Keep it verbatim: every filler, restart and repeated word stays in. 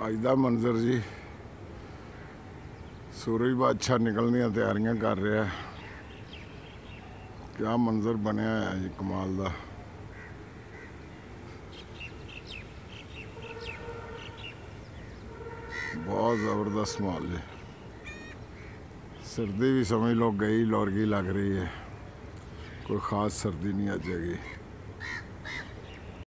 अज का मंजर जी सूरज बादशाह निकलने की तैयारियां कर रहा है। क्या मंजर बनया है जी कमाल का। बहुत ज़बरदस्त माहौल है। सर्दी भी समझ लो गई लौरगी लग रही है, कोई ख़ास सर्दी नहीं आ जाएगी।